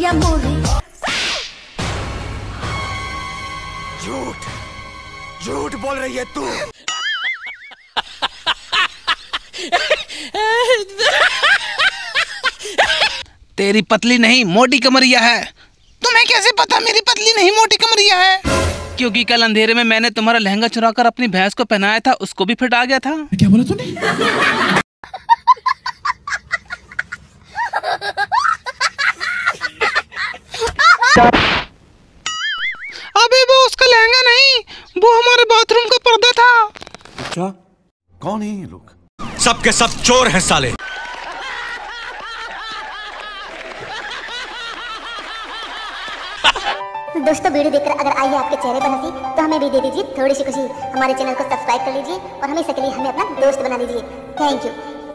या मोरे। झूठ झूठ बोल रही है तू। तेरी पतली नहीं मोटी कमरिया है। तुम्हें कैसे पता मेरी पतली नहीं मोटी कमरिया है? क्योंकि कल अंधेरे में मैंने तुम्हारा लहंगा चुराकर अपनी भैंस को पहनाया था, उसको भी फिट आ गया था। क्या बोला तूने? अबे वो उसका लहंगा नहीं, वो हमारे बाथरूम का पर्दा था। क्या? कौन है ये लोग? सब के सब चोर हैं साले। दोस्तों वीडियो देखकर अगर आई है आपके चेहरे पर हंसी तो हमें भी दे दीजिए थोड़ी सी खुशी। हमारे चैनल को सब्सक्राइब कर लीजिए और हमेशा के लिए हमें अपना दोस्त बना लीजिए। Thank you.